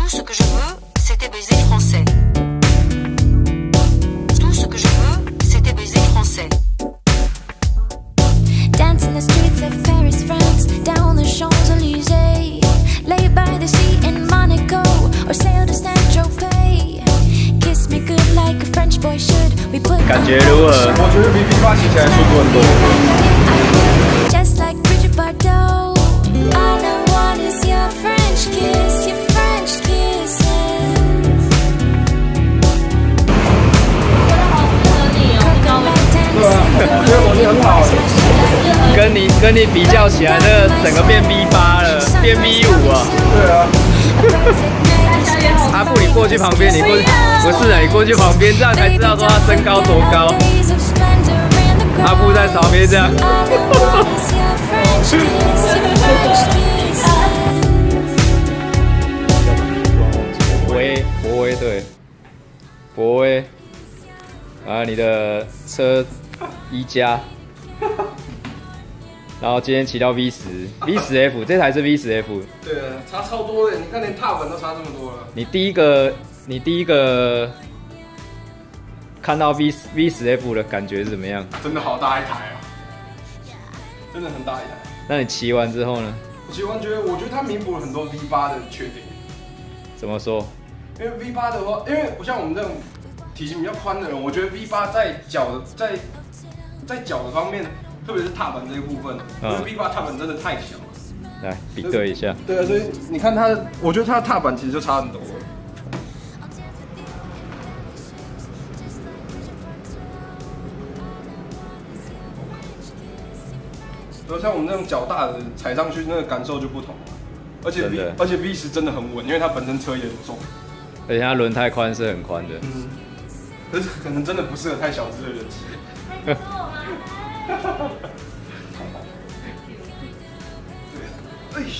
Tout ce que je veux, c'était baiser français. Tout ce que je veux, c'était baiser français. Dance in the streets of Paris, France, down the Champs-Élysées, lay by the sea in Monaco, or sail to Saint-Tropez. Kiss me good like a French boy should. We put 感觉如何？ 我觉得比 V8骑起来舒服很多。 Just like Bridget Bardot. All I want is your French kiss, your French kisses. 对啊，我觉得我很好。 跟你比较起来，这个整个变 V8了，变 V5啊。 对啊。 阿布，你过去旁边，你过去不是啊，你过去旁边，这样才知道说他身高多高。阿布在旁边这样。博威对，博威。啊，你的车1加。然后今天骑到 V10F， 这台是 V10F。 对啊，差超多的，你看连踏板都差这么多了。 你第一个看到 V10F 的感觉是怎么样？ 真的好大一台啊，真的很大一台。 那你骑完之后呢？ 我骑完我觉得它弥补了很多 V8的缺点。 怎么说？ 因为 V8的话，因为像我们这种体型比较宽的人，我觉得 V8在脚的方面。特别是踏板这一部分，因为 V8踏板真的太小了。 来比对一下。 对啊，所以你看它的，我觉得它的踏板其实就差很多了。像我们这种脚大的踩上去，那个感受就不同了。而且 V10真的很稳，因为它本身车也很重， 而且它轮胎宽是很宽的。 嗯，可是可能真的不适合太小只的人骑。对，哎呦，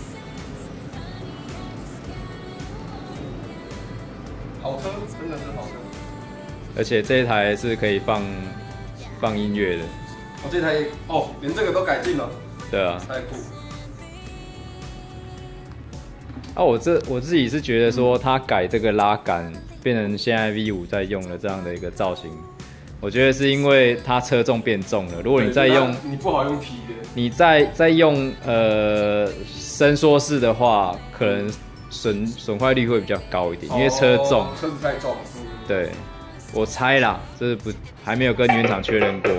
好车，真的是好车。 而且这一台是可以放音乐的。 哦，这台连这个都改进了。 对啊。 太酷。 啊，我自己是觉得说，它改这个拉杆，变成现在 V5在用的这样的一个造型。我觉得是因为它车重变重了，如果你再用， 你不好用踢的， 你再用伸缩式的话，可能损坏率会比较高一点，因为车重， 车子太重。 对，我猜啦，这是还没有跟原厂确认过。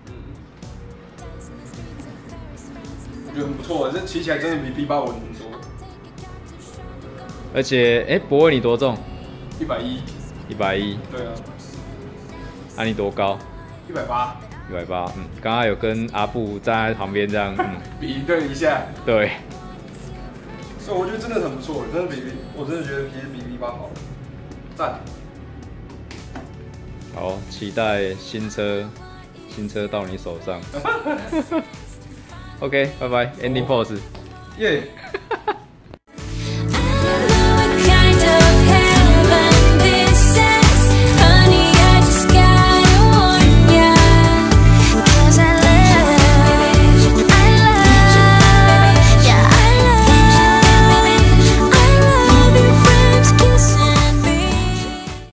我觉得很不错，这骑起来真的比 V8稳很多。 而且，博威你多重 ？110。 110。 对啊。 啊，你多高 ？180。 180，刚刚有跟阿布站在旁边这样， 比对一下。 对。 所以我觉得真的很不错，我真的觉得比 V8 好，赞。 好，期待新车到你手上。OK， 拜拜 ，Ending pose。 耶。